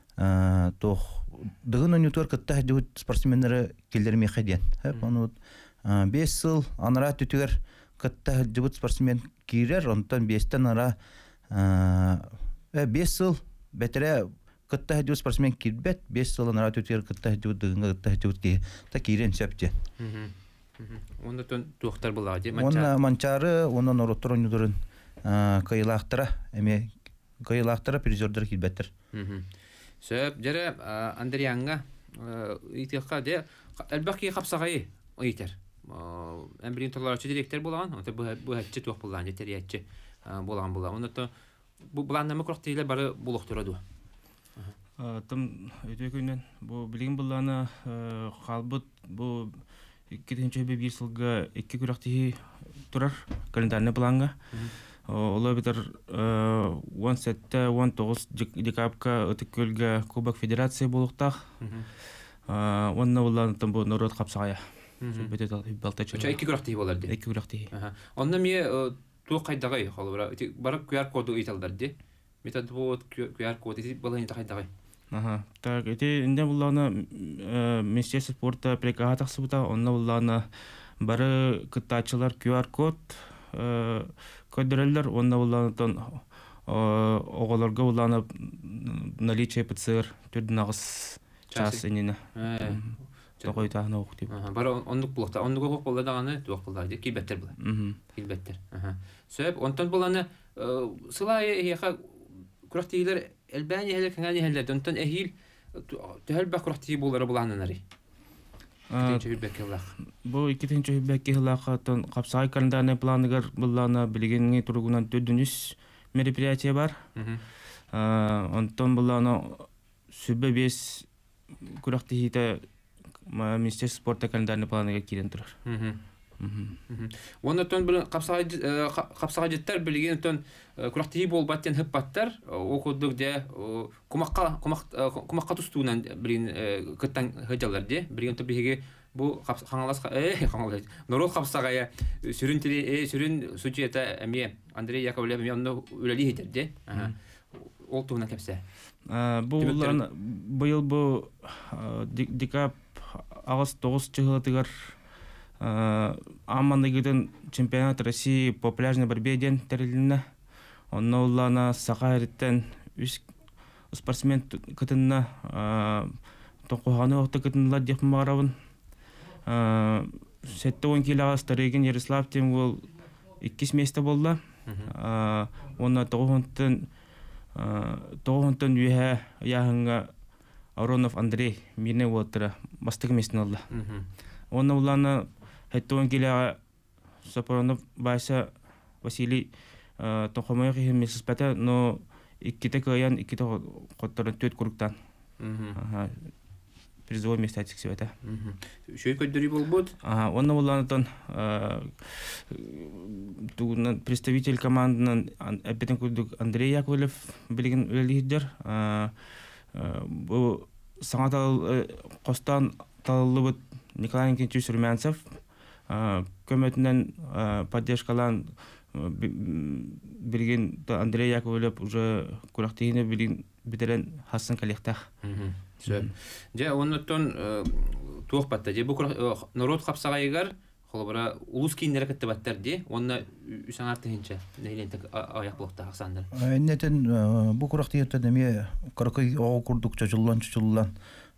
дығын өнетуар кітті әді бұд спортсменнері келдеріме қайден. 5 сыл анара түтігер кітті әді бұд спортсмен кейрер, онтан 5-тен ара 5 сыл бәтірі кытта хәдү спортсмен кирбет 5 сылын ара төтер кытта хәдү дыгынга кытта хәдү ки та кирен сөпте. Онда туактар була ди манчары. Онда манчары, онда нороттор онюдурын кыйлактыра, эме кыйлактыра призердер кирбеттер. Сөп жере Андриянга итекка де әлбәки капсагай ойтер. Эмбрин толларчы директор булаган, онда бу хәтче туак булаган, җитәриятче булаган була. Онда бу буланнамы курактыйлар бары булыктырады. Там өтөкөннен бу билген булланы халбыт бу 2001 жылга 2 күрәкти турар календарный планга. Олар битер 17-19 декабрьга өтөкөлгө Кубок Федерация булуктак. Онна булланы там бу народ капсагая. Бетет балтачы. 2 күрәкти буларды. 2 күрәкти. Онда ме ту кайдагай халыра бары QR коду италдар ди. Метод бу QR коду ди баланы кайдагай. Так, эти инде булланы Министерство спорта приказ субта, онна булланы бары кытачылар QR код кодерлер, онна булланы тон оголорга булланы наличие ПЦР түрдүнагыс час инене. Токойтаны окти. Бары ондук булакта, ондук окуп болду даганы туак булды, килбеттер булар. Килбеттер. Сөп, онтон буланы сылай яха күрәктилер Элбани хәле кәңәне хәлләр дөнтен әһил тәһәл бакрахти булары буланнары. Бу 2-нче бәккә хилакатын капсай календарный планыгар булланы билгенне тургунан төдүнүс мероприятие бар. Онтон булланы сүбе 5 күрәкти хите Министерство спорта календарный планыга кирен турар. Оннан бир капсага жеттер билген тон күрәкти болбаттан хыппаттар окудук де кумакка тустуунан билген кыттан хыжалар де билген то биге бу хаңаласка хаңалай норол капсагая сүрүн сучета эме Андрей Яковлев менен үлели хетер де ол туна кепсе бу быйыл бу декабрь август 9 чыгылатыгар аммандыгытын чемпионат России по пляжной борьбе ден терилинне. Онна уллана сақайрыттен үс спортсмен кытынна тоқуғаны оқты кытынла депін бағарабын. Сетті 10 килаға старыгин Ярослав тем ол 2 месте болды. Онна тоғынтын үйе яғынға Аронов Андрей мирне отыра бастығы местін олды. Онна улана сетті 10 килаға Сапоронов байса Василий тоқымай қиын месіз бәті, но 2-те көйен 2-те қоттарын 4 күріктан. Призовой место атик себеті. Шөй көйдері бол бұд? Онна уланытын представитель командынан әппетін көрдік Андрей Яковлев білген өлігіддер. Бұл саңа қостан талылы бұд Николай Никентьевич Румянцев. Көмөтінен поддержкалан білген Андрей Яковлев уже көрақтегіне білген бітірен хасын коллектах. Же, оннаттон туық батта. Же, бұл народ қапсаға егер, қолыбыра ұлыс кейіндері кітті баттар де, онна үсен артығынша нәйлентік аяқ болықта қақсандар. Әннетін бұл көрақтегені деме қарқай оғы күрдік чажылан.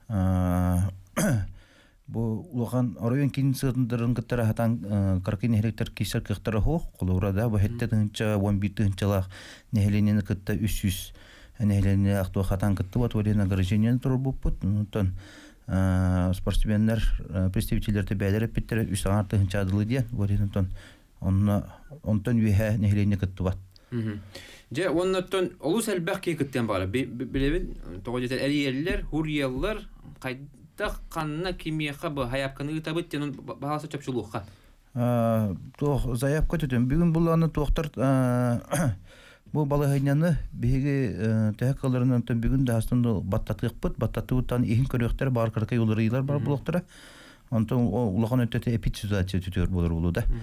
Бұл улахан оройын кейін сығындырын кіттері хатан қарқай нәхелектер кейсер кіқтері хоқ, қолыбырада бұл хетті дыңынша, 11 дыңыншалақ нәхеленені кітті үс нәхеленені ақтуа хатан кітті бат, оройын огорожениені тұрыр бұппыт. Онтан спортсменлер, представителерді бәдеріп біттері үс аңар дыңынша адылы ден, оройын онтан үйе нәхеленені кітті бат. Же, оннаттан олыс әлбәқ кей кіттен бары. Білебін, тоғадетер әлиелілер, хурьялылар, қайдақ қанына кемияқа бұл хаяпқаны ұтабыт тен бағасы чапшылуққа? Заявка төтен. Бүгін бұл аны тоқтар бұл балығайнаны бейгі тәк қаларынан бүгін де астында баттатық бұд. Баттаты бұттан ең көректер бар қарқай оларыйлар бар бұлықтары. Онтан ұлақан өтеті эпидситуация төтер болыр болу да.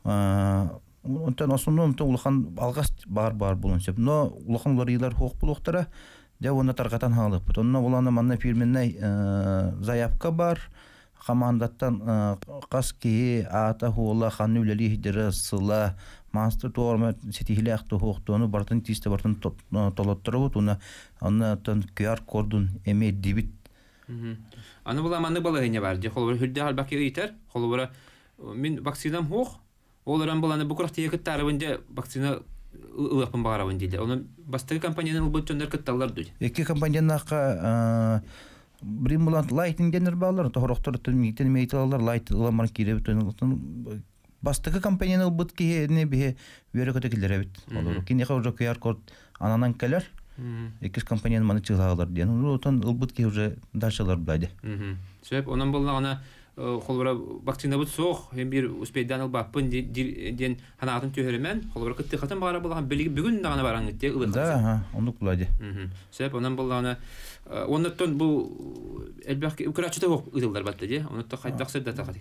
Онтан осында ұлақан алғас бар болын сеп. Но ұлақан оларыйлар хоқ бұлықтары де оны тарғатан халық бұд. Онына оланы манна фирменнай заявка бар. Командаттан қас кейі ата хуола қаны өлелі хидері сыла мастер туарма сетихилі ақты хоқтуыны бартын тисті бартын толаттыры бұд. Оны QR кордун әме дебит. Аны бұла маны бала ғайне бар. Қолыбыра хүлді халбақи ұйтар. Қолыбыра мен вакцинам хоқ. Оларан бұланы бұқырақты екіттары бінде вакцина ұлақпын бағарабын дейді. Оны бастығы компанияның ұлбыт жондар кітталар дейді. Екі компанияның аққа Брим булан лайтинг денер балар, тоғырақтар мектен мейталар лайт ыламар киребит. Бастығы компанияның бұд кейіне бе өре көтекілер әбіт. Кенеға уже QR код ананан кәлер, екіз компанияның маны чығалар ден. Отан ұлбыд кей уже дальшалар бұлайды. Сөйіп, онан болына қолыбыра вакцина бұд соқ, бір успейдан ұлбақпын ден ханағатын түйеремен, қолыбыра күтті қатын бағара болған бүгін дағана бараң үтте ұлық қансы. Да, ондық бұлайды. Сөйіп, онан болына оннаттан бұл әлбәқ көрәтшіті хоқ ұдылдар бәтті де? Оннатта қайдақ сөйді тақады?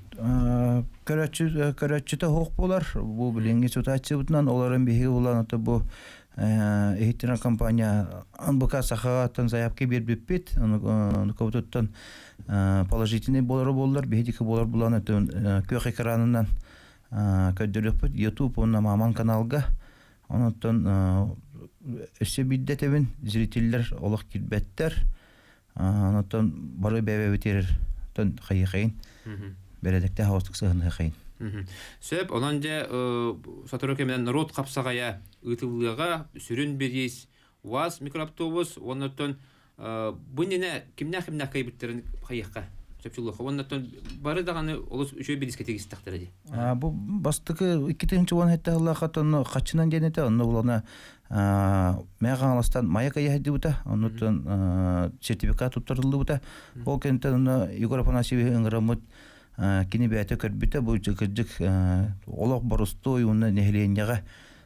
Көрәтшіті хоқ болар. Бұл білінгі ситуация бұтынан оларын бейгі оланаты бұл эхиттірін компания анбыка сақағаттан заявке бербеппет. Оны көбітіттен положительный болар, бейдікі болар бұланы көк экранынан көддіріппет. YouTube онына маман каналға. Оннаттан өсі биддетебін зрителер олық кирбеттер. Оннаттан бары бәбе өтерер қайықайын. Бәредікті хауыстық сығынығы қайын. Сөп, онан же сатырөкемен народ қапсағая ұтылыға сүрін берейс УАЗ микроавтобус, оннаттан бұніне кімнә қайбіттерін қайыққа сөпшіліға. Оннаттан бары дағаны олыс үшөй береске тегісі тақтырады. Бұл бастығы 2-тігінші оған әтті ғылаға қачынан денеті, оны олана мәған аластан маяк аяхайды бұта, оннаттан сертификат ұттырылды бұта. Ол кенттен Егор Афанасьеві ұңғырамыд кені бәйті көрбіті бұл жүкірдік олақ барыстой оны нәхіленеға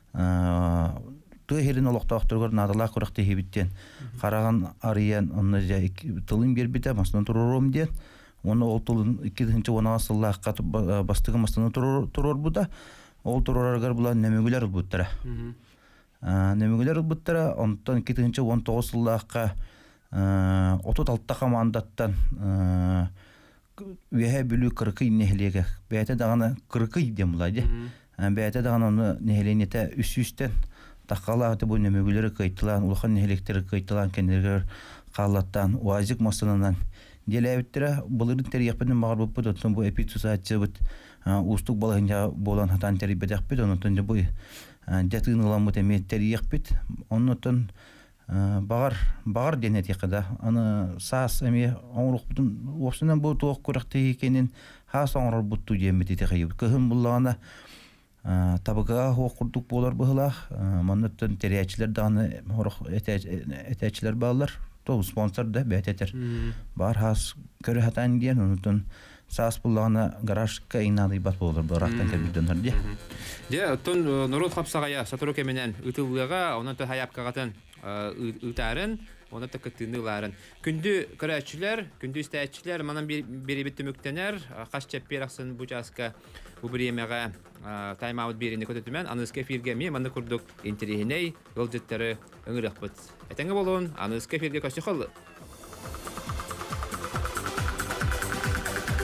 тұғырын олықтақтырғыр надалақ құрақты хебіттен қараған ариян оны тылын бербіті масынан тұрырым ден оны ол тылын 2-10 асыллаққа бастығы масынан тұрыр бұда ол тұрырарғар бұла нәмігілер ұлбыттыра нәмігілер ұлбыттыра онтан 2-19 асыллаққа 36 командаттан веһе бүлү кыркый нехлеге бәте дагана кыркый дем булайды. Бәте дагана оны нехленете үс-үстен тақалаты бу немегүләре кайтылан, улхан нехлектер кайтылан кендергер каллаттан, уазик масынанан деләвиттер булырын терияпны магруб бутун бу эпицусатчы бут устук баланга болан хатан терибедек бит онтон бу жатынгылан бут эме терияк бит онтон багар денети када аны сас эме оңрук бутун опсунан бу тоок көрөктө экенин хас оңрор бутту жемити тегип кыхым буллагана табыга хокурдук болар была моннотон терячилер даны хорох этечилер балар то спонсор да бететер бар хас көрө хатан диен онтон сас буллагана гаражка инады бат болар барактан кебиден ди. Де тон нурут хапсагая сатуру кеменен ытылыга онан то хаяпкагатын ытарын оны тәкәттинләрен. Күндү көрәчләр, күндү истәчләр манан беребит төмөктәнәр, каш чәпперәксын бу җаска бу биремәгә тайм-аут берине көтөтүмен, анысы кефиргә ме маны курдук интерегеней, гылҗыттары ыңгырак бит. Әтәңгә болон, анысы кефиргә кашыхылы.